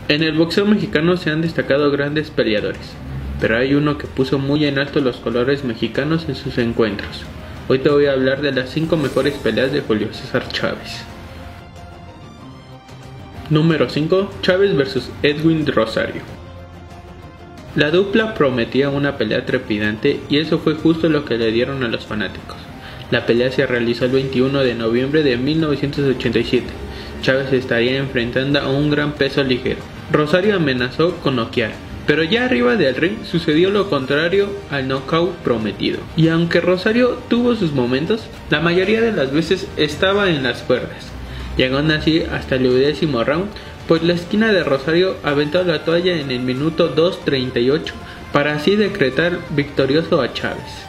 En el boxeo mexicano se han destacado grandes peleadores, pero hay uno que puso muy en alto los colores mexicanos en sus encuentros. Hoy te voy a hablar de las 5 mejores peleas de Julio César Chávez. Número 5. Chávez vs Edwin Rosario. La dupla prometía una pelea trepidante y eso fue justo lo que le dieron a los fanáticos. La pelea se realizó el 21 de noviembre de 1987. Chávez estaría enfrentando a un gran peso ligero. Rosario amenazó con noquear, pero ya arriba del ring sucedió lo contrario al knockout prometido. Y aunque Rosario tuvo sus momentos, la mayoría de las veces estaba en las cuerdas, llegando así hasta el 10º round, pues la esquina de Rosario aventó la toalla en el minuto 2:38 para así decretar victorioso a Chávez.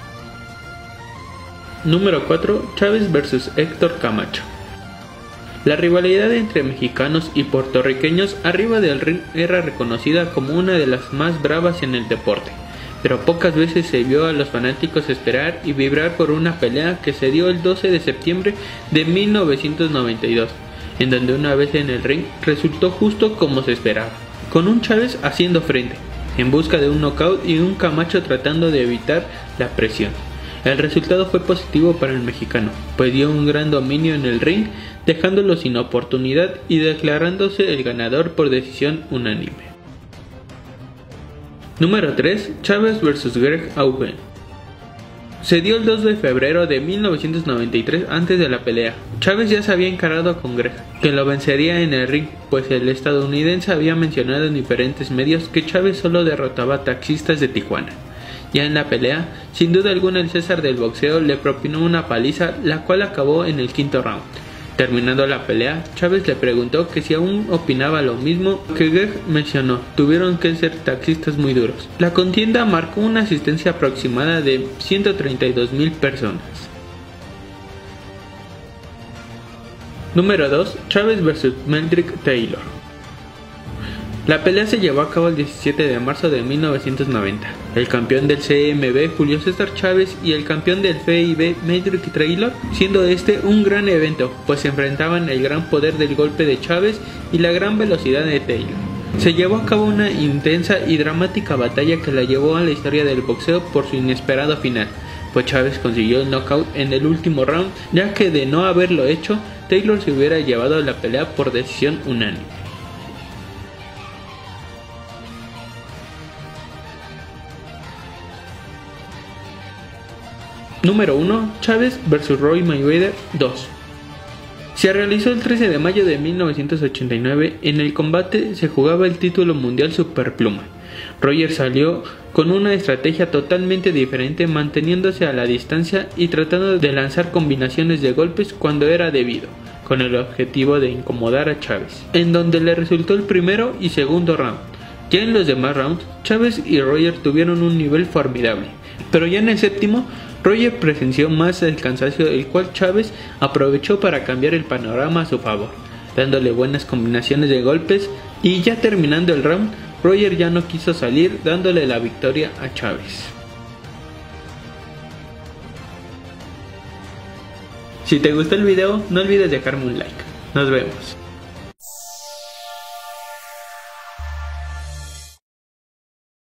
Número 4. Chávez vs Héctor Camacho. La rivalidad entre mexicanos y puertorriqueños arriba del ring era reconocida como una de las más bravas en el deporte, pero pocas veces se vio a los fanáticos esperar y vibrar por una pelea que se dio el 12 de septiembre de 1992, en donde una vez en el ring resultó justo como se esperaba, con un Chávez haciendo frente, en busca de un knockout y un Camacho tratando de evitar la presión. El resultado fue positivo para el mexicano, pues dio un gran dominio en el ring, dejándolo sin oportunidad y declarándose el ganador por decisión unánime. Número 3. Chávez vs Greg Haugen. Se dio el 2 de febrero de 1993 antes de la pelea. Chávez ya se había encarado con Greg, que lo vencería en el ring, pues el estadounidense había mencionado en diferentes medios que Chávez solo derrotaba a taxistas de Tijuana. Ya en la pelea, sin duda alguna el César del boxeo le propinó una paliza, la cual acabó en el 5º round. Terminando la pelea, Chávez le preguntó que si aún opinaba lo mismo que Greg mencionó, tuvieron que ser taxistas muy duros. La contienda marcó una asistencia aproximada de 132,000 personas. Número 2. Chávez vs Meldrick Taylor. La pelea se llevó a cabo el 17 de marzo de 1990. El campeón del CMB, Julio César Chávez, y el campeón del FIB, Meldrick Taylor, siendo este un gran evento, pues se enfrentaban el gran poder del golpe de Chávez y la gran velocidad de Taylor. Se llevó a cabo una intensa y dramática batalla que la llevó a la historia del boxeo por su inesperado final, pues Chávez consiguió el knockout en el último round, ya que de no haberlo hecho, Taylor se hubiera llevado la pelea por decisión unánime. Número 1. Chávez vs Roy Mayweather 2. Se realizó el 13 de mayo de 1989. En el combate se jugaba el título mundial superpluma. Roger salió con una estrategia totalmente diferente, manteniéndose a la distancia y tratando de lanzar combinaciones de golpes cuando era debido, con el objetivo de incomodar a Chávez, en donde le resultó el primero y segundo round. Ya en los demás rounds, Chávez y Roger tuvieron un nivel formidable, pero ya en el séptimo, Roger presenció más el cansancio, el cual Chávez aprovechó para cambiar el panorama a su favor, dándole buenas combinaciones de golpes, y ya terminando el round, Roger ya no quiso salir, dándole la victoria a Chávez. Si te gustó el video, no olvides dejarme un like. Nos vemos.